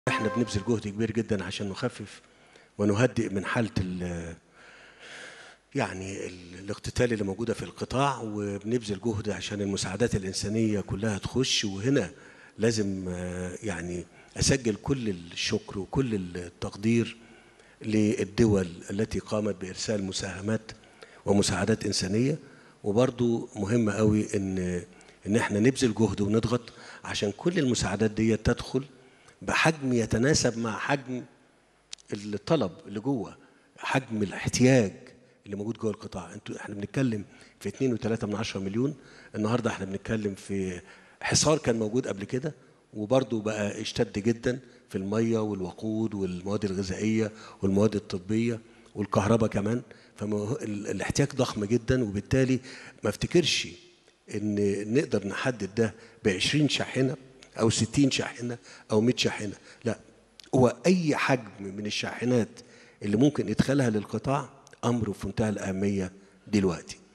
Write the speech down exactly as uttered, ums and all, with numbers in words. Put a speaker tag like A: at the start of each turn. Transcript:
A: احنا بنبذل جهد كبير جدا عشان نخفف ونهدئ من حالة ال يعني ال- الاقتتال اللي موجودة في القطاع، وبنبذل جهد عشان المساعدات الإنسانية كلها تخش. وهنا لازم آه، يعني أسجل كل الشكر وكل التقدير للدول التي قامت بإرسال مساهمات ومساعدات إنسانية. وبرضو مهم قوي إن إن احنا نبذل جهد ونضغط عشان كل المساعدات دي تدخل بحجم يتناسب مع حجم الطلب اللي جوه، حجم الاحتياج اللي موجود جوه القطاع. انتوا احنا بنتكلم في اتنين وتلاتة من عشرة مليون. النهارده احنا بنتكلم في حصار كان موجود قبل كده وبرضه بقى اشتد جدا في الميه والوقود والمواد الغذائيه والمواد الطبيه والكهرباء كمان. فالاحتياج ضخم جدا، وبالتالي ما افتكرش ان نقدر نحدد ده ب عشرين شاحنه او ستين شاحنه او مية شاحنه. لا، هو أي حجم من الشاحنات اللي ممكن إدخالها للقطاع أمر في منتهى الأهمية دلوقتي.